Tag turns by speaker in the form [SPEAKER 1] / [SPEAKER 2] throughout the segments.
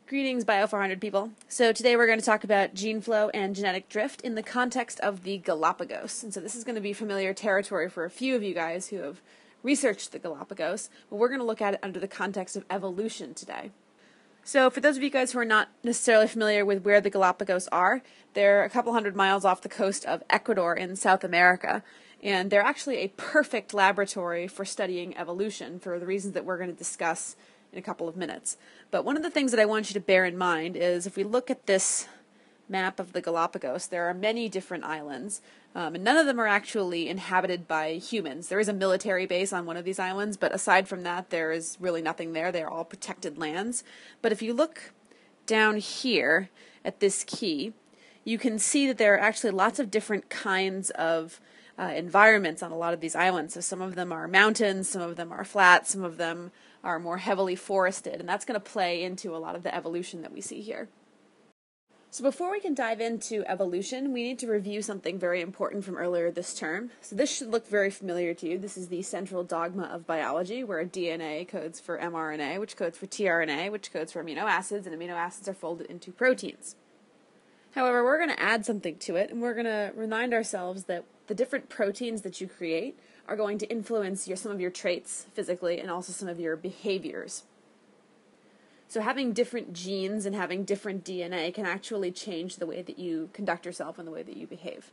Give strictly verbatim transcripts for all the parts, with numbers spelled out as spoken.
[SPEAKER 1] Greetings, Bio four hundred people. So today we're going to talk about gene flow and genetic drift in the context of the Galapagos. And so this is going to be familiar territory for a few of you guys who have researched the Galapagos, but we're going to look at it under the context of evolution today. So for those of you guys who are not necessarily familiar with where the Galapagos are, they're a couple hundred miles off the coast of Ecuador in South America, and they're actually a perfect laboratory for studying evolution for the reasons that we're going to discuss in a couple of minutes. But one of the things that I want you to bear in mind is if we look at this map of the Galapagos, there are many different islands, um, and none of them are actually inhabited by humans. There is a military base on one of these islands, but aside from that, there is really nothing there. They are all protected lands. But if you look down here at this key, you can see that there are actually lots of different kinds of uh, environments on a lot of these islands. So some of them are mountains, some of them are flat, some of them are more heavily forested, and that's going to play into a lot of the evolution that we see here. So before we can dive into evolution, we need to review something very important from earlier this term. So this should look very familiar to you. This is the central dogma of biology, where D N A codes for mRNA, which codes for tRNA, which codes for amino acids, and amino acids are folded into proteins. However, we're going to add something to it, and we're going to remind ourselves that the different proteins that you create are going to influence your, some of your traits physically and also some of your behaviors. So having different genes and having different D N A can actually change the way that you conduct yourself and the way that you behave.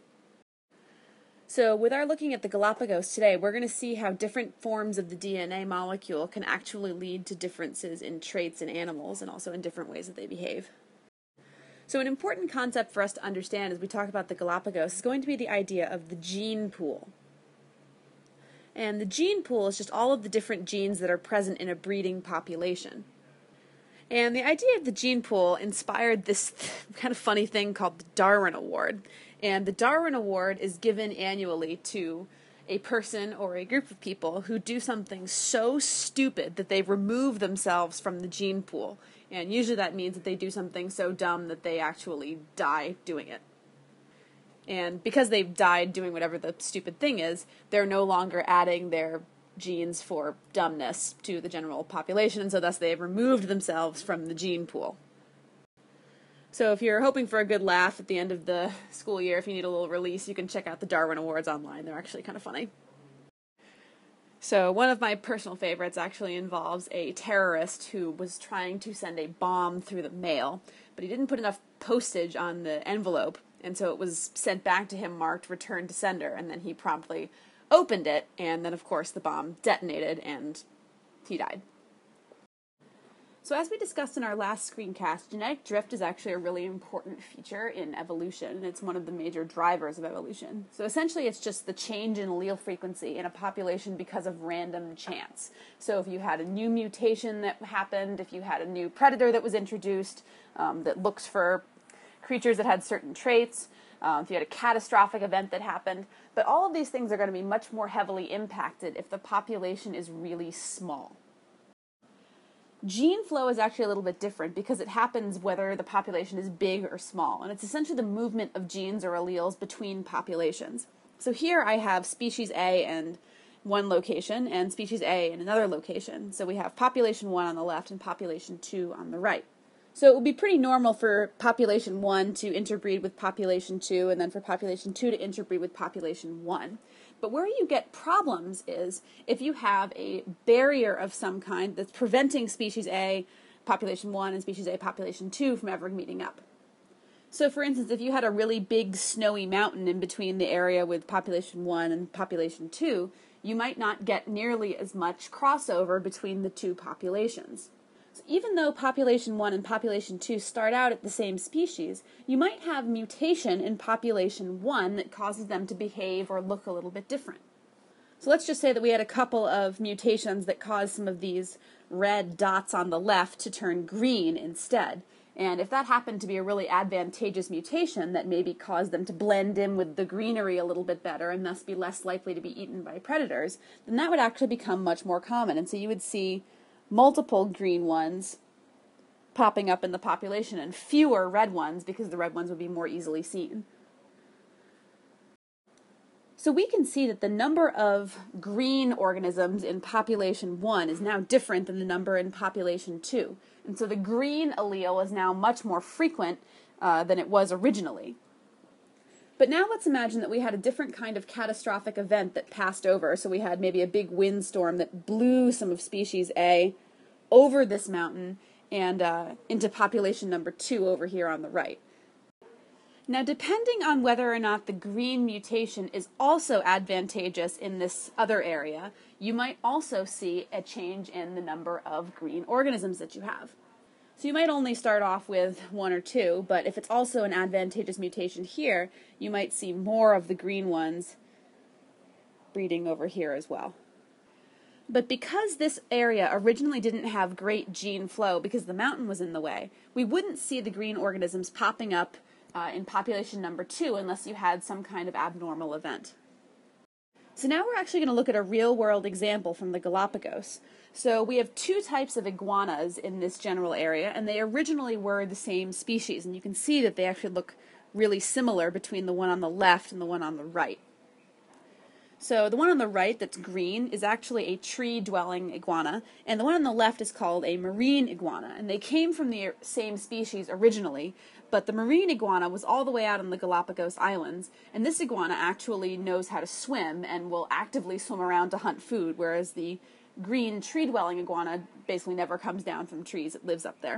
[SPEAKER 1] So with our looking at the Galapagos today, we're going to see how different forms of the D N A molecule can actually lead to differences in traits in animals and also in different ways that they behave. So an important concept for us to understand as we talk about the Galapagos is going to be the idea of the gene pool. And the gene pool is just all of the different genes that are present in a breeding population. And the idea of the gene pool inspired this kind of funny thing called the Darwin Award. And the Darwin Award is given annually to a person or a group of people who do something so stupid that they remove themselves from the gene pool. And usually that means that they do something so dumb that they actually die doing it. And because they've died doing whatever the stupid thing is, they're no longer adding their genes for dumbness to the general population, and so thus they have removed themselves from the gene pool. So if you're hoping for a good laugh at the end of the school year, if you need a little release, you can check out the Darwin Awards online. They're actually kind of funny. So one of my personal favorites actually involves a terrorist who was trying to send a bomb through the mail, but he didn't put enough postage on the envelope, and so it was sent back to him marked return to sender, and then he promptly opened it, and then of course the bomb detonated and he died. So as we discussed in our last screencast, genetic drift is actually a really important feature in evolution, and it's one of the major drivers of evolution. So essentially it's just the change in allele frequency in a population because of random chance. So if you had a new mutation that happened, if you had a new predator that was introduced um, that looks for creatures that had certain traits, uh, if you had a catastrophic event that happened, but all of these things are going to be much more heavily impacted if the population is really small. Gene flow is actually a little bit different because it happens whether the population is big or small, and it's essentially the movement of genes or alleles between populations. So here I have species A in one location and species A in another location. So we have population one on the left and population two on the right. So it would be pretty normal for population one to interbreed with population two, and then for population two to interbreed with population one. But where you get problems is if you have a barrier of some kind that's preventing species A, population one, and species A, population two from ever meeting up. So for instance, if you had a really big snowy mountain in between the area with population one and population two, you might not get nearly as much crossover between the two populations. So even though population one and population two start out at the same species, you might have mutation in population one that causes them to behave or look a little bit different. So let's just say that we had a couple of mutations that caused some of these red dots on the left to turn green instead. And if that happened to be a really advantageous mutation that maybe caused them to blend in with the greenery a little bit better and thus be less likely to be eaten by predators, then that would actually become much more common. And so you would see multiple green ones popping up in the population and fewer red ones because the red ones would be more easily seen. So we can see that the number of green organisms in population one is now different than the number in population two. And so the green allele is now much more frequent uh, than it was originally. But now let's imagine that we had a different kind of catastrophic event that passed over. So we had maybe a big windstorm that blew some of species A over this mountain and uh, into population number two over here on the right. Now, depending on whether or not the green mutation is also advantageous in this other area, you might also see a change in the number of green organisms that you have. So you might only start off with one or two, but if it's also an advantageous mutation here, you might see more of the green ones breeding over here as well. But because this area originally didn't have great gene flow because the mountain was in the way, we wouldn't see the green organisms popping up Uh, in population number two unless you had some kind of abnormal event. So now we're actually going to look at a real-world example from the Galapagos. So we have two types of iguanas in this general area, and they originally were the same species, and you can see that they actually look really similar between the one on the left and the one on the right. So the one on the right that's green is actually a tree-dwelling iguana, and the one on the left is called a marine iguana, and they came from the same species originally, but the marine iguana was all the way out on the Galapagos Islands, and this iguana actually knows how to swim and will actively swim around to hunt food, whereas the green tree-dwelling iguana basically never comes down from trees, it lives up there.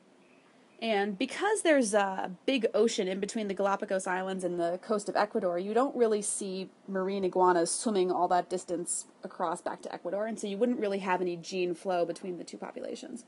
[SPEAKER 1] And because there's a big ocean in between the Galapagos Islands and the coast of Ecuador, you don't really see marine iguanas swimming all that distance across back to Ecuador, and so you wouldn't really have any gene flow between the two populations.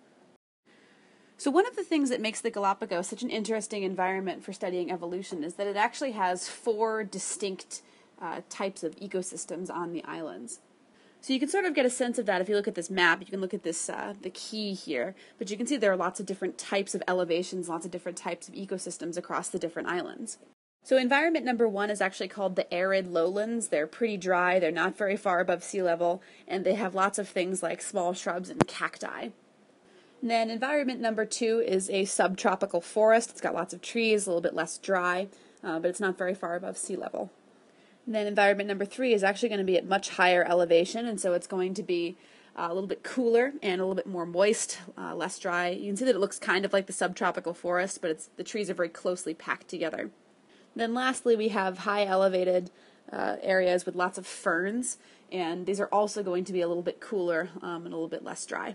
[SPEAKER 1] So one of the things that makes the Galapagos such an interesting environment for studying evolution is that it actually has four distinct uh, types of ecosystems on the islands. So you can sort of get a sense of that if you look at this map. You can look at this, uh, the key here, but you can see there are lots of different types of elevations, lots of different types of ecosystems across the different islands. So environment number one is actually called the arid lowlands. They're pretty dry, they're not very far above sea level, and they have lots of things like small shrubs and cacti. And then environment number two is a subtropical forest. It's got lots of trees, a little bit less dry, uh, but it's not very far above sea level. And then environment number three is actually going to be at much higher elevation, and so it's going to be uh, a little bit cooler and a little bit more moist, uh, less dry. You can see that it looks kind of like the subtropical forest, but it's, the trees are very closely packed together. And then lastly, we have high elevated uh, areas with lots of ferns, and these are also going to be a little bit cooler um, and a little bit less dry.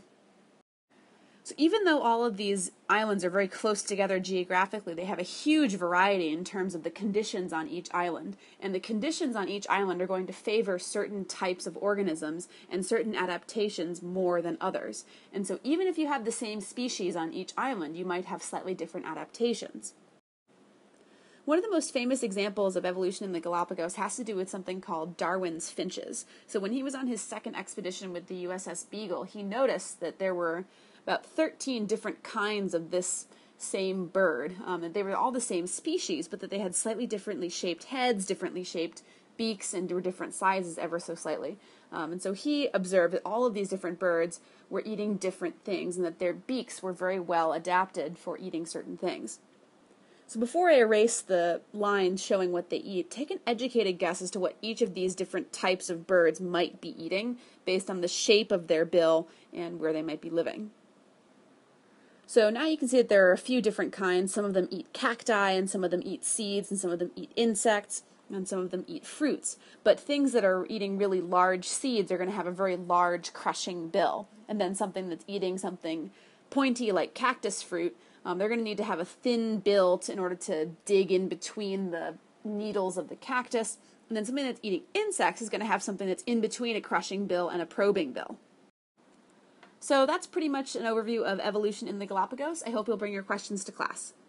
[SPEAKER 1] So even though all of these islands are very close together geographically, they have a huge variety in terms of the conditions on each island. And the conditions on each island are going to favor certain types of organisms and certain adaptations more than others. And so even if you have the same species on each island, you might have slightly different adaptations. One of the most famous examples of evolution in the Galapagos has to do with something called Darwin's finches. So when he was on his second expedition with the U S S Beagle, he noticed that there were about thirteen different kinds of this same bird. Um, and they were all the same species, but that they had slightly differently shaped heads, differently shaped beaks, and were different sizes ever so slightly. Um, and so he observed that all of these different birds were eating different things, and that their beaks were very well adapted for eating certain things. So before I erase the lines showing what they eat, take an educated guess as to what each of these different types of birds might be eating based on the shape of their bill and where they might be living. So now you can see that there are a few different kinds. Some of them eat cacti, and some of them eat seeds, and some of them eat insects, and some of them eat fruits. But things that are eating really large seeds are going to have a very large crushing bill. And then something that's eating something pointy like cactus fruit, um, they're going to need to have a thin bill to, in order to dig in between the needles of the cactus. And then something that's eating insects is going to have something that's in between a crushing bill and a probing bill. So that's pretty much an overview of evolution in the Galapagos. I hope you'll bring your questions to class.